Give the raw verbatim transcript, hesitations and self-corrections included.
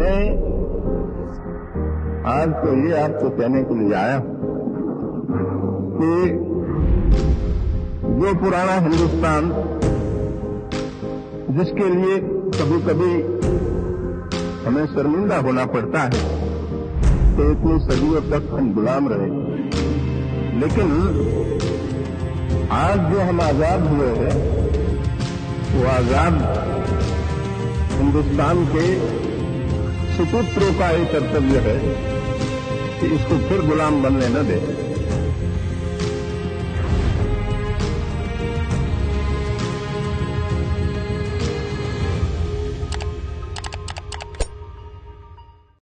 मैं आज तो ये आपको कहने के लिए आया कि जो पुराना हिंदुस्तान जिसके लिए कभी कभी हमें शर्मिंदा होना पड़ता है तो इतनी सदियों तक हम गुलाम रहे, लेकिन आज जो हम आजाद हुए हैं वो आजाद हिंदुस्तान के सुपुत्रों का एक कर्तव्य है कि इसको फिर गुलाम बनने न दें।